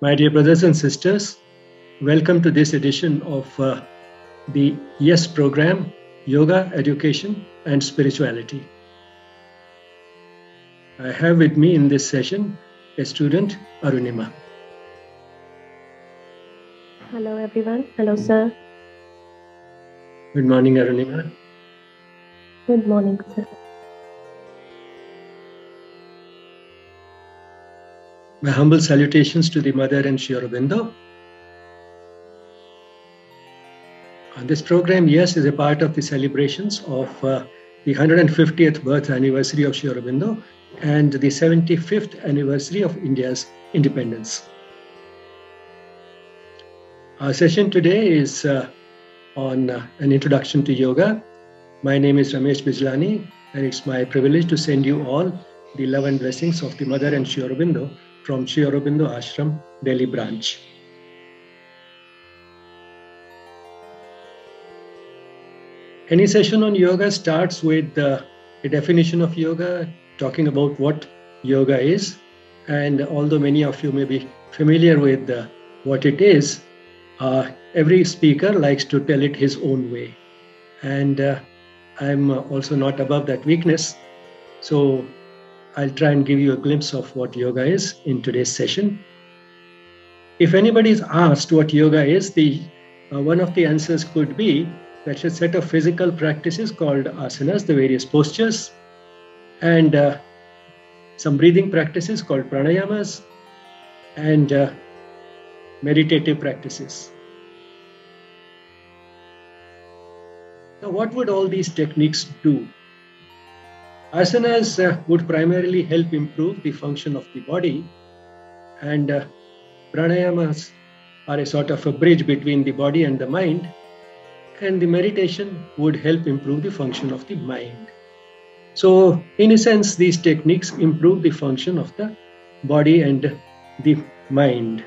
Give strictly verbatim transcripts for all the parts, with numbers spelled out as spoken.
My dear brothers and sisters, welcome to this edition of uh, the YES program, Yoga, Education and Spirituality. I have with me in this session a student, Arunima. Hello everyone. Hello sir. Good morning, Arunima. Good morning sir. My humble salutations to the Mother and Sri Aurobindo. Uh, this program, yes, is a part of the celebrations of uh, the one hundred fiftieth birth anniversary of Sri Aurobindo and the seventy-fifth anniversary of India's independence. Our session today is uh, on uh, an introduction to yoga. My name is Ramesh Bijlani, and it's my privilege to send you all the love and blessings of the Mother and Sri Aurobindo from Sri Aurobindo Ashram, Delhi branch. Any session on yoga starts with uh, a definition of yoga, talking about what yoga is. And although many of you may be familiar with uh, what it is, uh, every speaker likes to tell it his own way. And uh, I'm also not above that weakness. So I'll try and give you a glimpse of what yoga is in today's session. If anybody is asked what yoga is, the uh, one of the answers could be that's a set of physical practices called asanas, the various postures, and uh, some breathing practices called pranayamas, and uh, meditative practices. Now, what would all these techniques do? Asanas uh, would primarily help improve the function of the body, and uh, pranayamas are a sort of a bridge between the body and the mind, and the meditation would help improve the function of the mind. So, in a sense, these techniques improve the function of the body and the mind.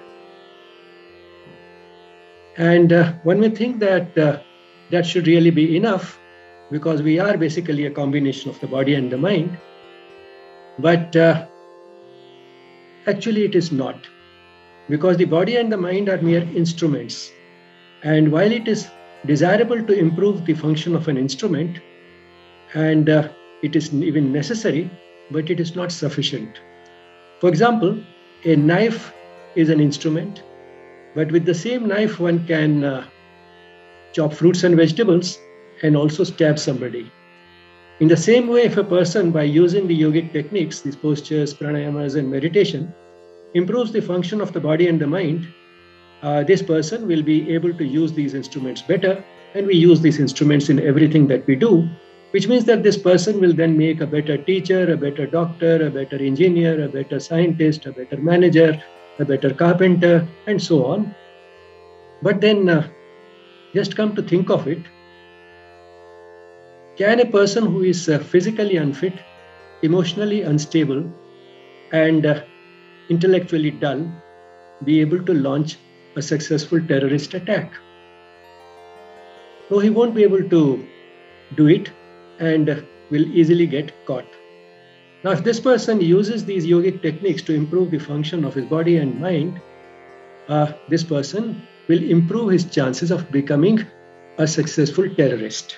And uh, one may think that uh, that should really be enough, because we are basically a combination of the body and the mind. But uh, actually it is not, because the body and the mind are mere instruments. And while it is desirable to improve the function of an instrument, and uh, it is even necessary, but it is not sufficient. For example, a knife is an instrument, but with the same knife one can uh, chop fruits and vegetables and also stab somebody. In the same way, if a person, by using the yogic techniques, these postures, pranayamas and meditation, improves the function of the body and the mind, uh, this person will be able to use these instruments better, and we use these instruments in everything that we do, which means that this person will then make a better teacher, a better doctor, a better engineer, a better scientist, a better manager, a better carpenter, and so on. But then, uh, just come to think of it, can a person who is uh, physically unfit, emotionally unstable, and uh, intellectually dull be able to launch a successful terrorist attack? No, he won't be able to do it, and uh, will easily get caught. Now, if this person uses these yogic techniques to improve the function of his body and mind, uh, this person will improve his chances of becoming a successful terrorist.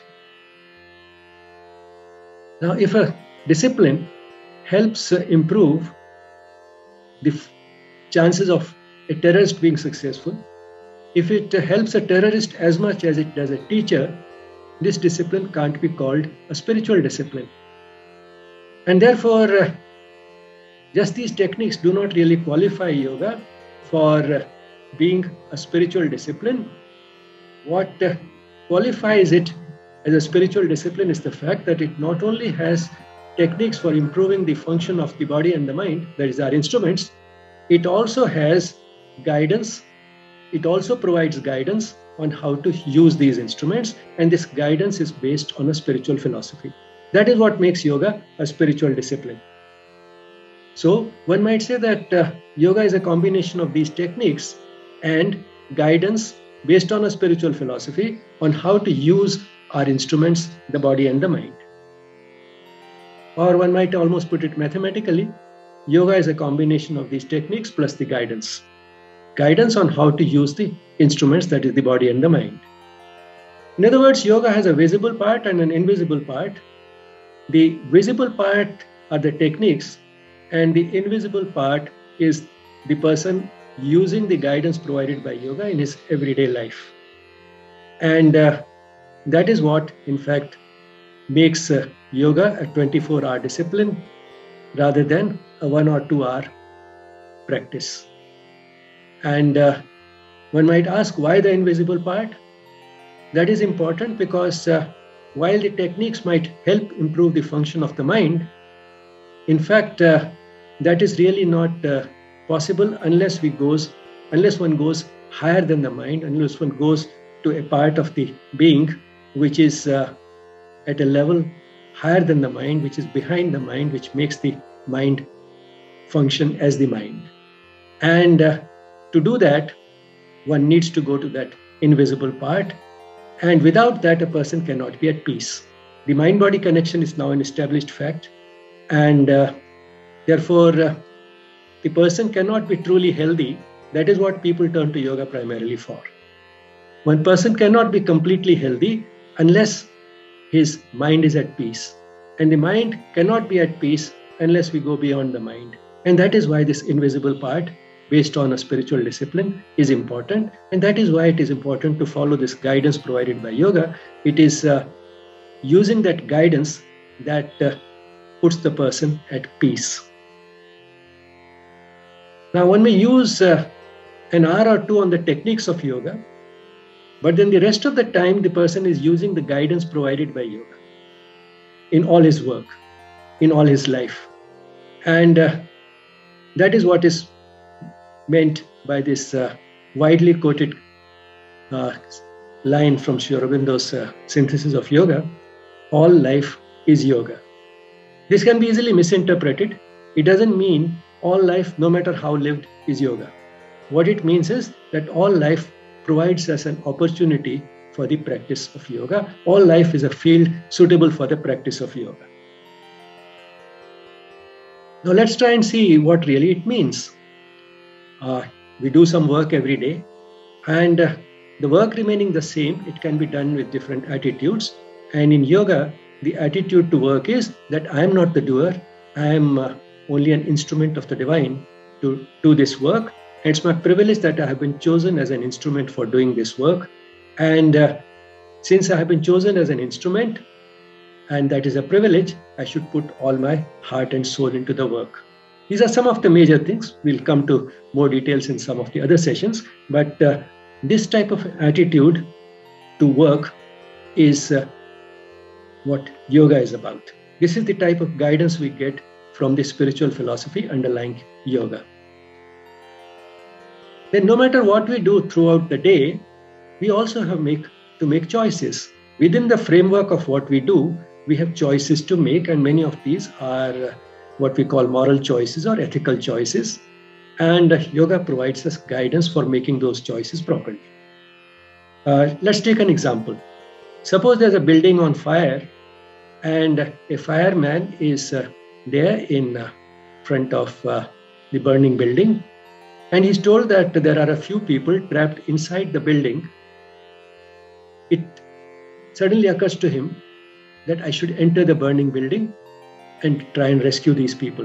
Now, if a discipline helps uh, improve the f- chances of a terrorist being successful, if it uh, helps a terrorist as much as it does a teacher, this discipline can't be called a spiritual discipline. And therefore, uh, just these techniques do not really qualify yoga for uh, being a spiritual discipline. What uh, qualifies it as a spiritual discipline is the fact that it not only has techniques for improving the function of the body and the mind, that is our instruments, it also has guidance. It also provides guidance on how to use these instruments, and this guidance is based on a spiritual philosophy. That is what makes yoga a spiritual discipline. So one might say that uh, yoga is a combination of these techniques and guidance based on a spiritual philosophy on how to use our instruments, the body and the mind. Or one might almost put it mathematically, yoga is a combination of these techniques plus the guidance. guidance on how to use the instruments, that is the body and the mind. In other words, yoga has a visible part and an invisible part. The visible part are the techniques, and the invisible part is the person using the guidance provided by yoga in his everyday life. And uh, that is what, in fact, makes uh, yoga a twenty-four hour discipline rather than a one or two hour practice. And uh, one might ask, why the invisible part? That is important because uh, while the techniques might help improve the function of the mind, in fact, uh, that is really not uh, possible unless we goes, unless one goes higher than the mind, unless one goes to a part of the being which is uh, at a level higher than the mind, which is behind the mind, which makes the mind function as the mind. And uh, to do that, one needs to go to that invisible part. And without that, a person cannot be at peace. The mind-body connection is now an established fact. And uh, therefore, uh, the person cannot be truly healthy. That is what people turn to yoga primarily for. One person cannot be completely healthy unless his mind is at peace. And the mind cannot be at peace unless we go beyond the mind. And that is why this invisible part, based on a spiritual discipline, is important. And that is why it is important to follow this guidance provided by yoga. It is uh, using that guidance that uh, puts the person at peace. Now, one may use uh, an hour or two on the techniques of yoga, but then the rest of the time, the person is using the guidance provided by yoga in all his work, in all his life. And uh, that is what is meant by this uh, widely quoted uh, line from Sri Aurobindo's uh, synthesis of yoga: all life is yoga. This can be easily misinterpreted. It doesn't mean all life, no matter how lived, is yoga. What it means is that all life provides us an opportunity for the practice of yoga. All life is a field suitable for the practice of yoga. Now let's try and see what really it means. Uh, we do some work every day, and uh, the work remaining the same, it can be done with different attitudes. And in yoga, the attitude to work is that I am not the doer, I am uh, only an instrument of the divine to do this work. And it's my privilege that I have been chosen as an instrument for doing this work. And uh, since I have been chosen as an instrument, and that is a privilege, I should put all my heart and soul into the work. These are some of the major things. We'll come to more details in some of the other sessions. But uh, this type of attitude to work is uh, what yoga is about. This is the type of guidance we get from the spiritual philosophy underlying yoga. Then no matter what we do throughout the day, we also have make, to make choices. Within the framework of what we do, we have choices to make, and many of these are uh, what we call moral choices or ethical choices. And uh, yoga provides us guidance for making those choices properly. Uh, let's take an example. Suppose there's a building on fire, and a fireman is uh, there in uh, front of uh, the burning building, and he's told that there are a few people trapped inside the building. It suddenly occurs to him that I should enter the burning building and try and rescue these people.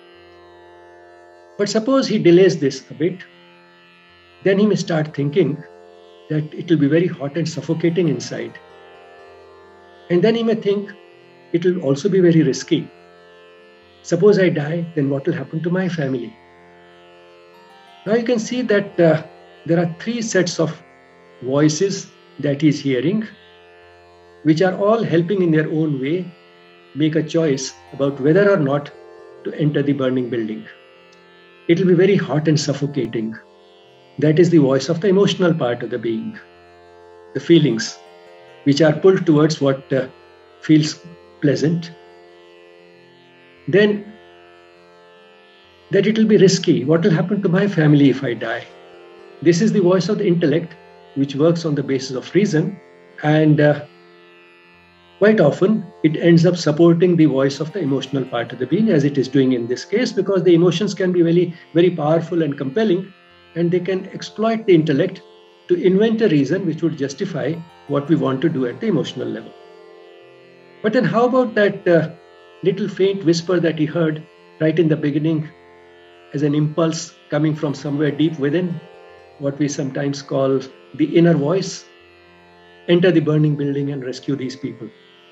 But suppose he delays this a bit, then he may start thinking that it will be very hot and suffocating inside. And then he may think it will also be very risky. Suppose I die, then what will happen to my family? Now you can see that uh, there are three sets of voices that he's hearing, which are all helping in their own way make a choice about whether or not to enter the burning building. It will be very hot and suffocating. That is the voice of the emotional part of the being, the feelings, which are pulled towards what uh, feels pleasant. Then that it will be risky. What will happen to my family if I die? This is the voice of the intellect, which works on the basis of reason, and uh, quite often it ends up supporting the voice of the emotional part of the being, as it is doing in this case, because the emotions can be very, very powerful and compelling, and they can exploit the intellect to invent a reason which would justify what we want to do at the emotional level. But then how about that uh, little faint whisper that he heard right in the beginning as an impulse coming from somewhere deep within, what we sometimes call the inner voice? Enter the burning building and rescue these people.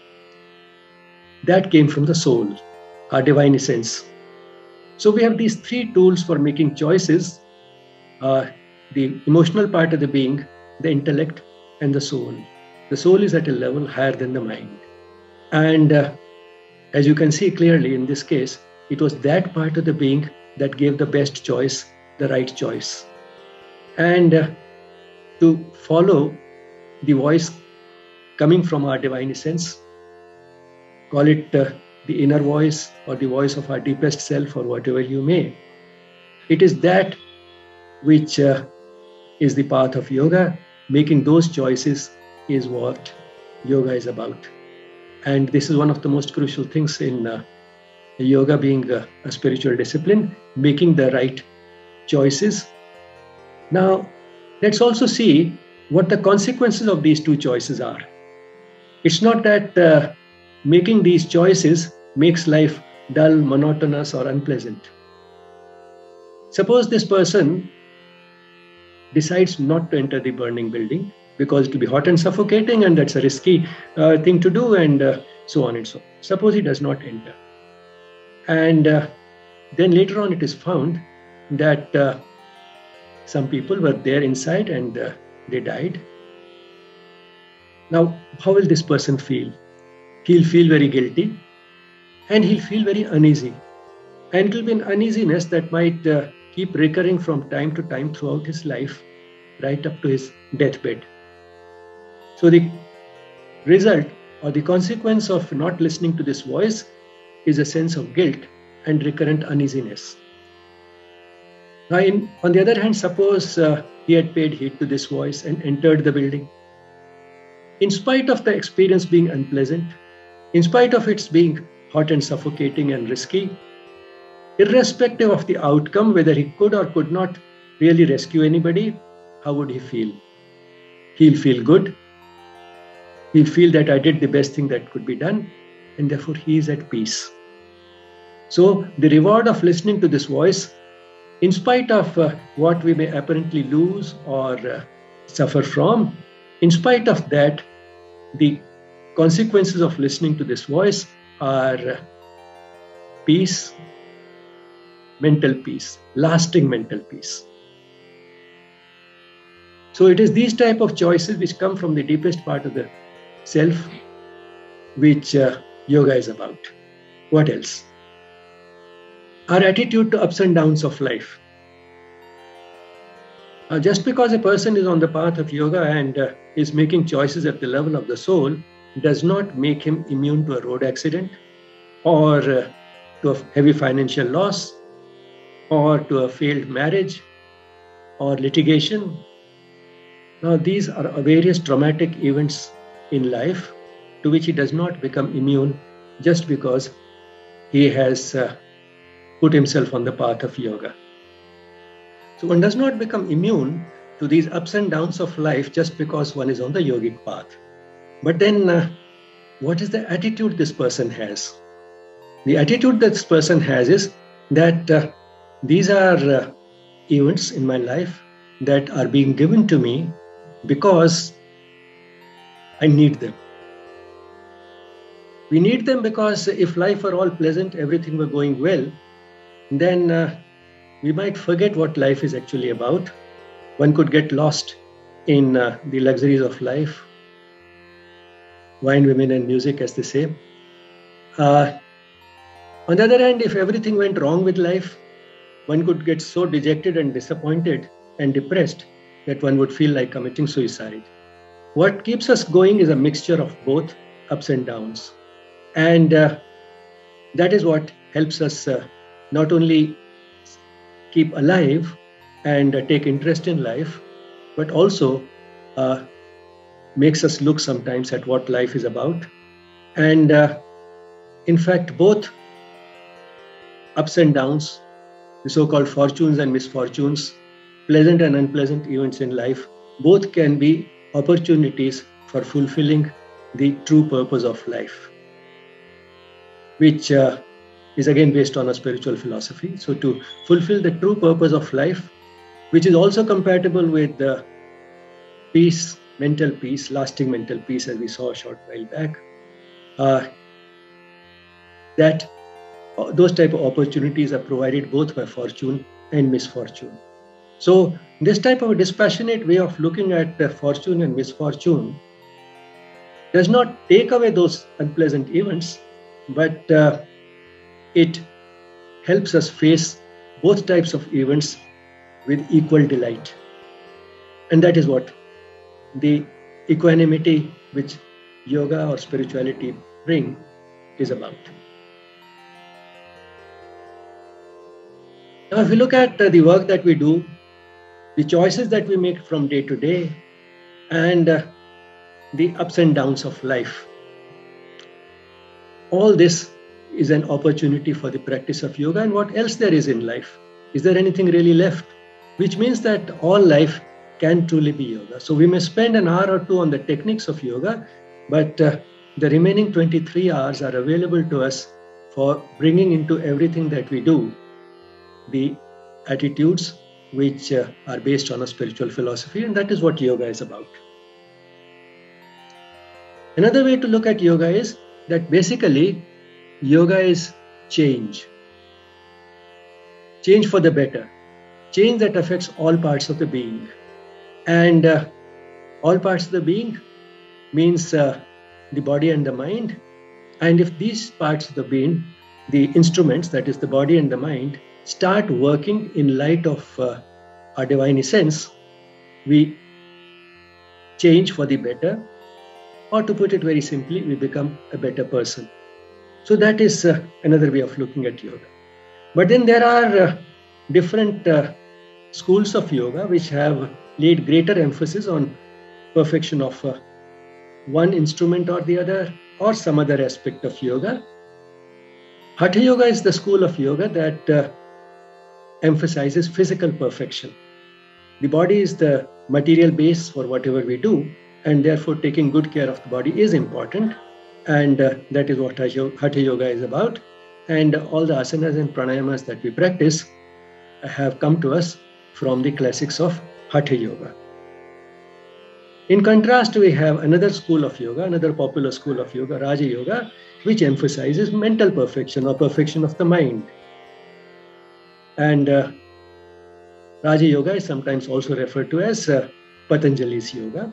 That came from the soul, our divine essence. So we have these three tools for making choices: uh, the emotional part of the being, the intellect, and the soul. The soul is at a level higher than the mind. And uh, as you can see clearly in this case, it was that part of the being that gave the best choice, the right choice. And uh, to follow the voice coming from our divine essence, call it uh, the inner voice or the voice of our deepest self or whatever you may. It is that which uh, is the path of yoga. Making those choices is what yoga is about. And this is one of the most crucial things in uh, yoga, being a, a spiritual discipline, making the right choices. Now, let's also see what the consequences of these two choices are. It's not that uh, making these choices makes life dull, monotonous, or unpleasant. Suppose this person decides not to enter the burning building because it will be hot and suffocating, and that's a risky uh, thing to do, and uh, so on and so on. Suppose he does not enter. And uh, then later on it is found that uh, some people were there inside and uh, they died. Now, how will this person feel? He'll feel very guilty and he'll feel very uneasy. And it will be an uneasiness that might uh, keep recurring from time to time throughout his life, right up to his deathbed. So the result or the consequence of not listening to this voice is a sense of guilt and recurrent uneasiness. Now, in, on the other hand, suppose uh, he had paid heed to this voice and entered the building. In spite of the experience being unpleasant, in spite of its being hot and suffocating and risky, irrespective of the outcome, whether he could or could not really rescue anybody, how would he feel? He'll feel good. He'll feel that I did the best thing that could be done, and therefore he is at peace. So the reward of listening to this voice, in spite of uh, what we may apparently lose or uh, suffer from, in spite of that, the consequences of listening to this voice are uh, peace, mental peace, lasting mental peace. So it is these type of choices which come from the deepest part of the self, which uh, yoga is about. What else? Our attitude to ups and downs of life. Uh, just because a person is on the path of yoga and uh, is making choices at the level of the soul does not make him immune to a road accident or uh, to a heavy financial loss or to a failed marriage or litigation. Now, these are various traumatic events in life to which he does not become immune just because he has uh, put himself on the path of yoga. So one does not become immune to these ups and downs of life just because one is on the yogic path. But then uh, what is the attitude this person has? The attitude that this person has is that uh, these are uh, events in my life that are being given to me because I need them. We need them because if life were all pleasant, everything were going well, then uh, we might forget what life is actually about. One could get lost in uh, the luxuries of life, wine, women, and music, as they say. Uh, on the other hand, if everything went wrong with life, one could get so dejected and disappointed and depressed that one would feel like committing suicide. What keeps us going is a mixture of both ups and downs. And uh, that is what helps us uh, not only keep alive and uh, take interest in life, but also uh, makes us look sometimes at what life is about. And uh, in fact, both ups and downs, the so-called fortunes and misfortunes, pleasant and unpleasant events in life, both can be opportunities for fulfilling the true purpose of life, which uh, is again based on a spiritual philosophy. So to fulfill the true purpose of life, which is also compatible with the peace, mental peace, lasting mental peace, as we saw a short while back, uh, that uh, those type of opportunities are provided both by fortune and misfortune. So this type of a dispassionate way of looking at uh, fortune and misfortune does not take away those unpleasant events, but uh, it helps us face both types of events with equal delight. And that is what the equanimity which yoga or spirituality bring is about. Now, if we look at uh, the work that we do, the choices that we make from day to day, and uh, the ups and downs of life, all this is an opportunity for the practice of yoga. And what else there is in life? Is there anything really left? Which means that all life can truly be yoga. So we may spend an hour or two on the techniques of yoga, but uh, the remaining twenty-three hours are available to us for bringing into everything that we do the attitudes which uh, are based on a spiritual philosophy, and that is what yoga is about. Another way to look at yoga is that basically yoga is change. Change for the better. Change that affects all parts of the being. And uh, all parts of the being means uh, the body and the mind. And if these parts of the being, the instruments, that is the body and the mind, start working in light of uh, our divine essence, we change for the better, or to put it very simply, we become a better person. So that is uh, another way of looking at yoga. But then there are uh, different uh, schools of yoga which have laid greater emphasis on perfection of uh, one instrument or the other, or some other aspect of yoga. Hatha yoga is the school of yoga that uh, emphasizes physical perfection. The body is the material base for whatever we do, and therefore taking good care of the body is important, and uh, that is what Hatha yoga is about. And all the asanas and pranayamas that we practice have come to us from the classics of Hatha yoga. In contrast, we have another school of yoga, another popular school of yoga, Raja yoga, which emphasizes mental perfection or perfection of the mind. And uh, Raja yoga is sometimes also referred to as uh, Patanjali's yoga.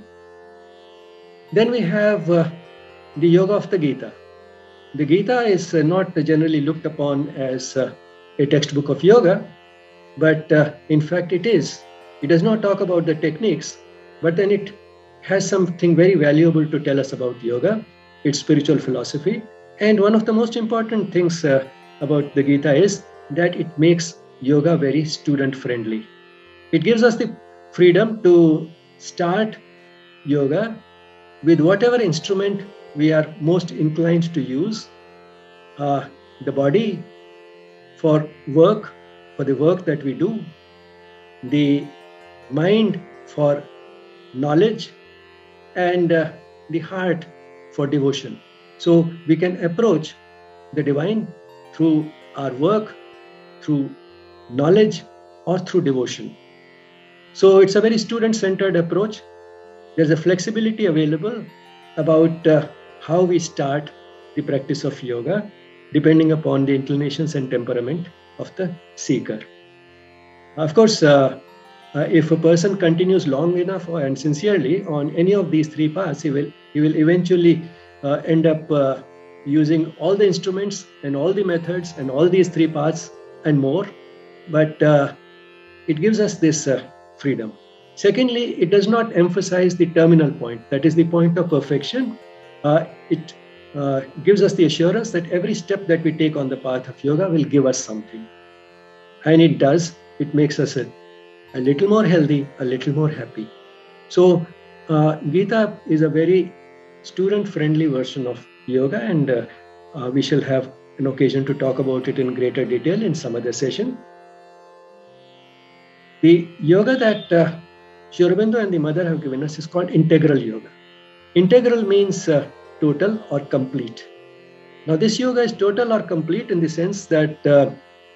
Then we have uh, the yoga of the Gita. The Gita is uh, not generally looked upon as uh, a textbook of yoga, but uh, in fact it is. It does not talk about the techniques, but then it has something very valuable to tell us about yoga, its spiritual philosophy. And one of the most important things uh, about the Gita is that it makes yoga very student-friendly. It gives us the freedom to start yoga with whatever instrument we are most inclined to use. Uh, the body for work, for the work that we do, the mind for knowledge, and uh, the heart for devotion. So we can approach the divine through our work, through knowledge, or through devotion. So it's a very student-centered approach. There's a flexibility available about uh, how we start the practice of yoga, depending upon the inclinations and temperament of the seeker. Of course, uh, uh, if a person continues long enough and sincerely on any of these three paths, he will, he will eventually uh, end up uh, using all the instruments and all the methods and all these three paths and more. But uh, it gives us this uh, freedom. Secondly, it does not emphasize the terminal point, that is the point of perfection. Uh, it uh, gives us the assurance that every step that we take on the path of yoga will give us something. And it does. It makes us a, a little more healthy, a little more happy. So uh, Gita is a very student-friendly version of yoga, and uh, uh, we shall have an occasion to talk about it in greater detail in some other session. The yoga that uh, Sri Aurobindo and the mother have given us is called integral yoga. Integral means uh, total or complete. Now, this yoga is total or complete in the sense that uh,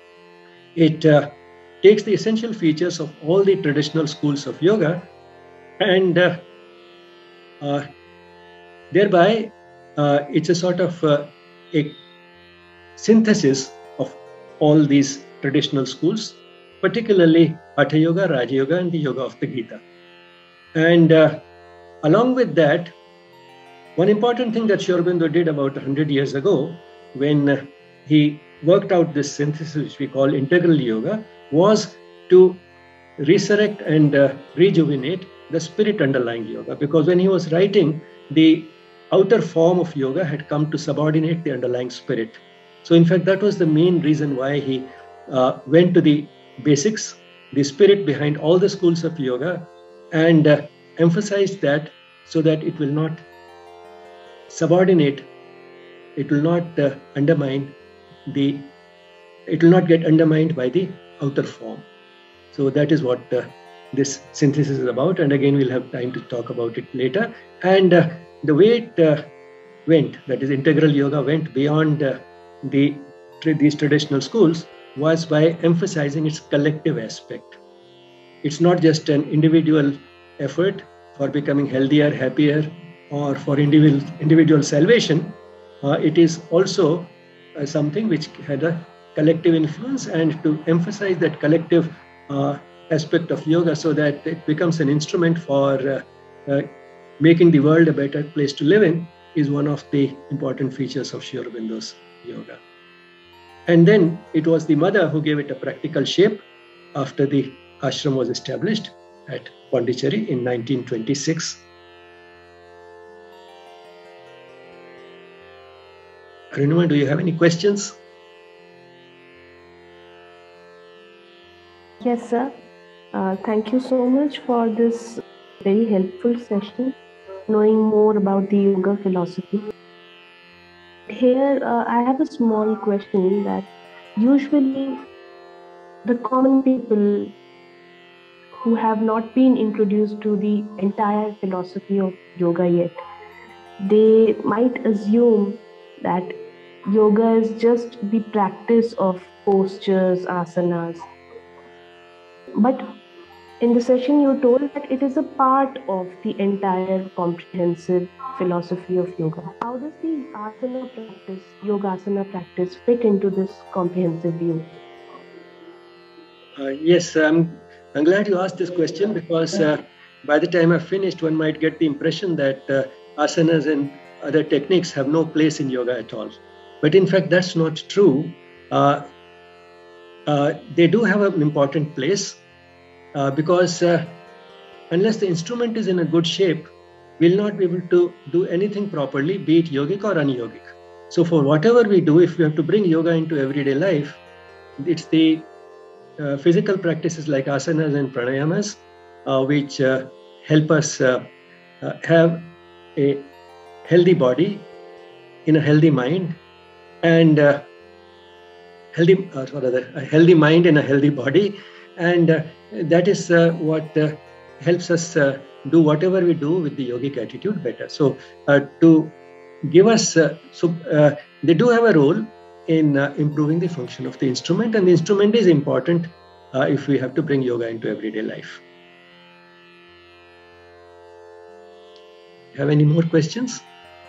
it uh, takes the essential features of all the traditional schools of yoga and uh, uh, thereby uh, it's a sort of uh, a synthesis of all these traditional schools, particularly Hatha Yoga, Raja Yoga, and the Yoga of the Gita. And uh, along with that, one important thing that Sri Aurobindo did about one hundred years ago, when uh, he worked out this synthesis, which we call integral yoga, was to resurrect and uh, rejuvenate the spirit underlying yoga. Because when he was writing, the outer form of yoga had come to subordinate the underlying spirit. So in fact, that was the main reason why he uh, went to the basics, the spirit behind all the schools of yoga, and uh, emphasized that so that it will not subordinate, it will not uh, undermine the, it will not get undermined by the outer form. So that is what uh, this synthesis is about. And again, we'll have time to talk about it later. And uh, the way it uh, went, that is integral yoga went beyond uh, the these traditional schools, was by emphasizing its collective aspect. It's not just an individual effort for becoming healthier, happier, or for individual, individual salvation. Uh, it is also uh, something which had a collective influence, and to emphasize that collective uh, aspect of yoga so that it becomes an instrument for uh, uh, making the world a better place to live in is one of the important features of Sri Aurobindo's yoga. And then it was the mother who gave it a practical shape after the ashram was established at Pondicherry in nineteen twenty-six. Arunima, do you have any questions? Yes, sir. Uh, thank you so much for this very helpful session, knowing more about the yoga philosophy. Here, uh, I have a small question that usually the common people who have not been introduced to the entire philosophy of yoga yet, they might assume that yoga is just the practice of postures, asanas. But in the session, you told that it is a part of the entire comprehensive philosophy of yoga. How does the asana practice, yogasana practice, fit into this comprehensive view? Uh, yes, um, I'm glad you asked this question, because uh, by the time I've finished, one might get the impression that uh, asanas and other techniques have no place in yoga at all. But in fact, that's not true. Uh, uh, they do have an important place uh, because uh, unless the instrument is in a good shape, we'll not be able to do anything properly, be it yogic or un-yogic. So for whatever we do, if we have to bring yoga into everyday life, it's the uh, physical practices like asanas and pranayamas uh, which uh, help us uh, uh, have a healthy body in a healthy mind, and uh, healthy, uh, rather, a healthy mind in a healthy body, and uh, that is uh, what uh, helps us uh, do whatever we do with the yogic attitude better. So uh, to give us, uh, so uh, they do have a role in uh, improving the function of the instrument, and the instrument is important uh, if we have to bring yoga into everyday life. Have any more questions?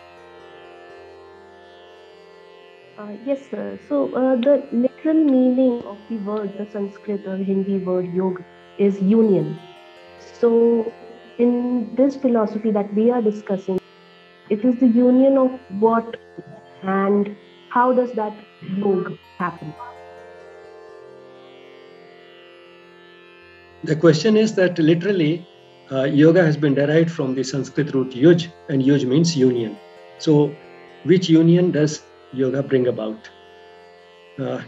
Uh, yes, sir. So uh, the literal meaning of the word, the Sanskrit or Hindi word yoga, is union. So in this philosophy that we are discussing, it is the union of what and how does that yoga happen? The question is that literally uh, yoga has been derived from the Sanskrit root yuj, and yuj means union. So which union does yoga bring about? Uh,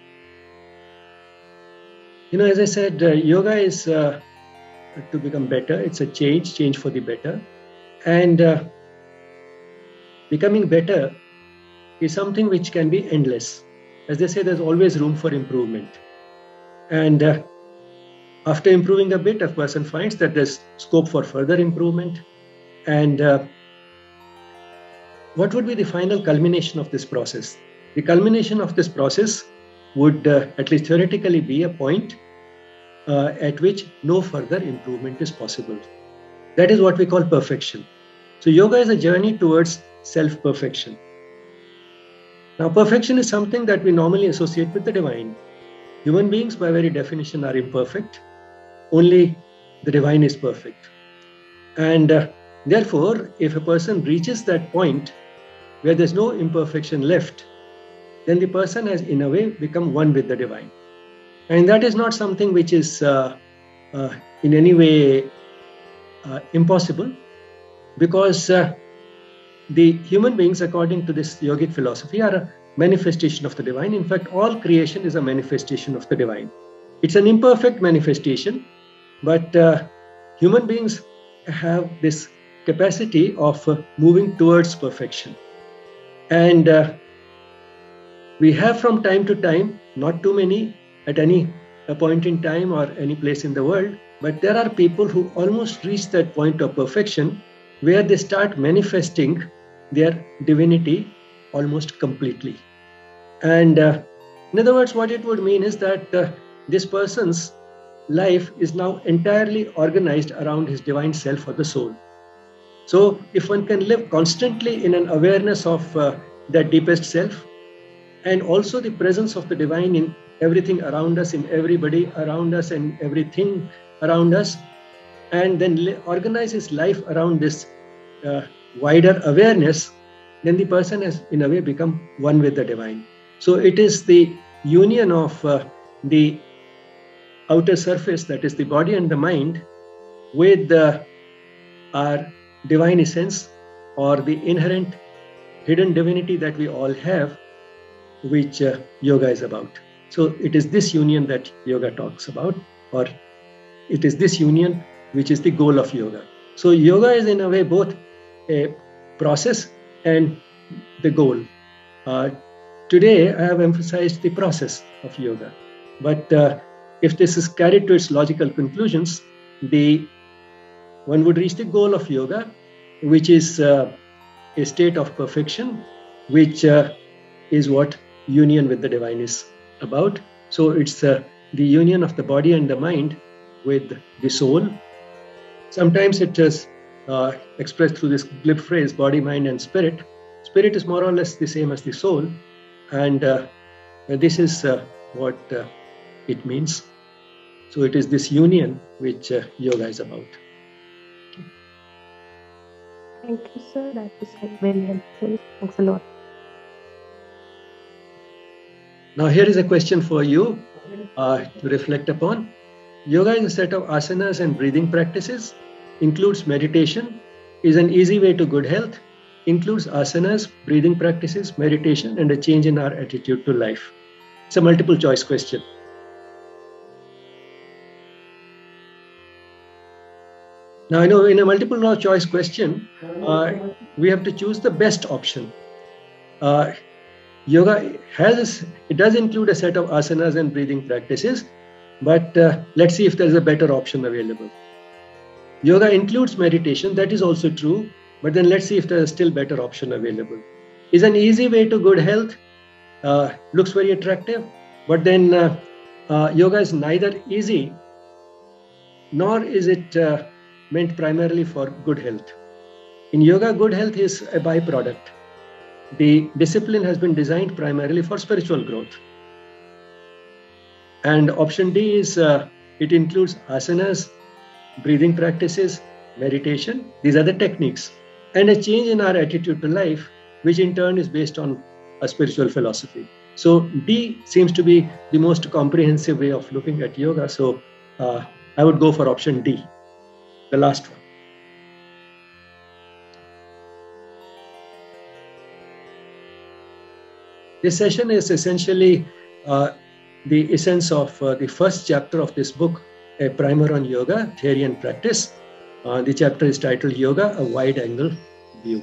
you know, as I said, uh, yoga is uh, to become better. It's a change, change for the better. And uh, becoming better is something which can be endless. As they say, there's always room for improvement. And uh, After improving a bit, a person finds that there's scope for further improvement. And uh, what would be the final culmination of this process? The culmination of this process would, uh, at least theoretically, be a point uh, at which no further improvement is possible. That is what we call perfection. So yoga is a journey towards self-perfection. Now, perfection is something that we normally associate with the divine. Human beings, by very definition, are imperfect. Only the divine is perfect. And uh, therefore, if a person reaches that point where there's no imperfection left, then the person has, in a way, become one with the divine. And that is not something which is uh, uh, in any way uh, impossible, because uh, the human beings, according to this yogic philosophy, are a manifestation of the divine. In fact, all creation is a manifestation of the divine. It's an imperfect manifestation, but uh, human beings have this capacity of uh, moving towards perfection. And uh, we have from time to time, not too many at any point in time or any place in the world, but there are people who almost reach that point of perfection where they start manifesting their divinity almost completely. And uh, in other words, what it would mean is that uh, this person's life is now entirely organized around his divine self or the soul. So if one can live constantly in an awareness of uh, that deepest self, and also the presence of the divine in everything around us, in everybody around us, and everything around us, and then organize his life around this uh, wider awareness, then the person has, in a way, become one with the divine. So it is the union of uh, the outer surface, that is the body and the mind, with uh, our divine essence, or the inherent hidden divinity that we all have, which uh, yoga is about. So it is this union that yoga talks about, or it is this union which is the goal of yoga. So yoga is, in a way, both a process and the goal. Uh, today, I have emphasized the process of yoga. But uh, if this is carried to its logical conclusions, the one would reach the goal of yoga, which is uh, a state of perfection, which uh, is what union with the divine is about. So it's uh, the union of the body and the mind with the soul. Sometimes it is uh, expressed through this glib phrase, body, mind, and spirit. Spirit is more or less the same as the soul. And uh, this is uh, what uh, it means. So it is this union which uh, yoga is about. Thank you, sir. That was very helpful. Thanks a lot. Now here is a question for you uh, to reflect upon. Yoga is a set of asanas and breathing practices, includes meditation, is an easy way to good health, includes asanas, breathing practices, meditation, and a change in our attitude to life. It's a multiple choice question. Now, I know in a multiple choice question, uh, we have to choose the best option. Uh, yoga has, it does include a set of asanas and breathing practices, but uh, let's see if there is a better option available. Yoga includes meditation, that is also true, but then let's see if there is still better option available. Is an easy way to good health, uh, looks very attractive, but then uh, uh, yoga is neither easy nor is it uh, meant primarily for good health. In yoga, good health is a byproduct. The discipline has been designed primarily for spiritual growth. And option D is, uh, it includes asanas, breathing practices, meditation. These are the techniques. And a change in our attitude to life, which in turn is based on a spiritual philosophy. So D seems to be the most comprehensive way of looking at yoga. So uh, I would go for option D, the last one. This session is essentially uh, the essence of uh, the first chapter of this book, A Primer on Yoga, Theory and Practice. Uh, the chapter is titled Yoga, A Wide Angle View.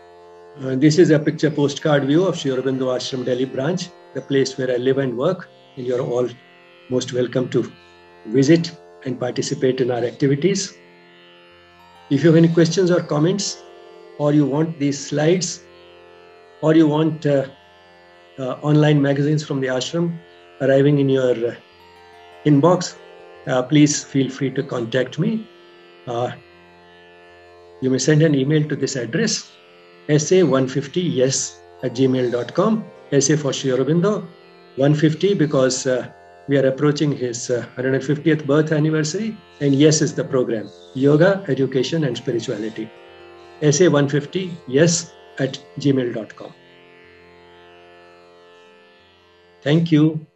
Uh, this is a picture postcard view of Sri Aurobindo Ashram Delhi branch, the place where I live and work. and you're all most welcome to visit and participate in our activities. If you have any questions or comments, or you want these slides, or you want uh, uh, online magazines from the ashram arriving in your uh, inbox, uh, please feel free to contact me. Uh, you may send an email to this address, S A one fifty yes at gmail dot com. S A for Sri Aurobindo, one fifty because uh, we are approaching his uh, one hundred fiftieth birth anniversary, and yes is the program, Yoga, Education and Spirituality. S A one fifty yes at gmail dot com. Thank you.